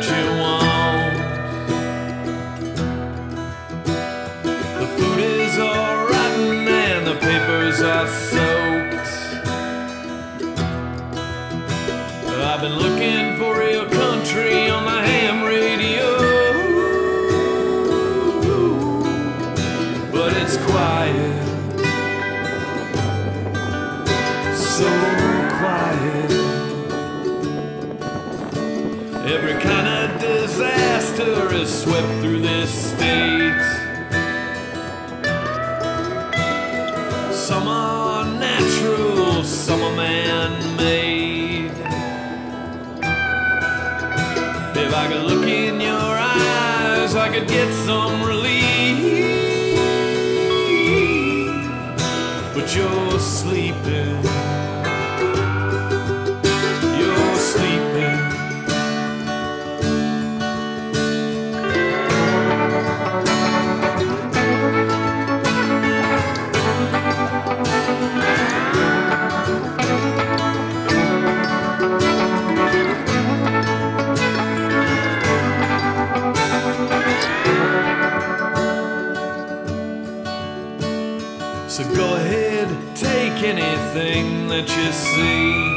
what you want. The food is all rotten and the papers are soaked. I've been looking for real country on the ham radio, but it's quiet, so quiet. Every kind of disaster is swept through this state. Some are natural, some are man-made. If I could look in your eyes, I could get some relief. But you're sleeping. You're sleeping. So go ahead, take anything that you see.